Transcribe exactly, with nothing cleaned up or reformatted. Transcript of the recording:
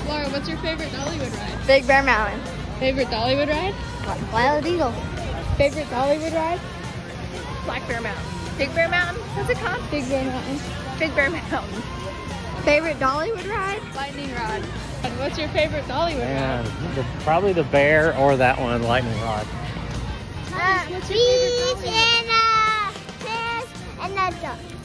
Laura, what's your favorite Dollywood ride? Big Bear Mountain. Favorite Dollywood ride? Wild Eagle. Favorite Dollywood ride? Black Bear Mountain. Big Bear Mountain? What's it called? Big Bear Mountain. Big Bear Mountain. Favorite Dollywood ride? Lightning Rod. And what's your favorite Dollywood And ride? the, probably the bear or that one, Lightning Rod. Uh, beach and uh, fish and a duck.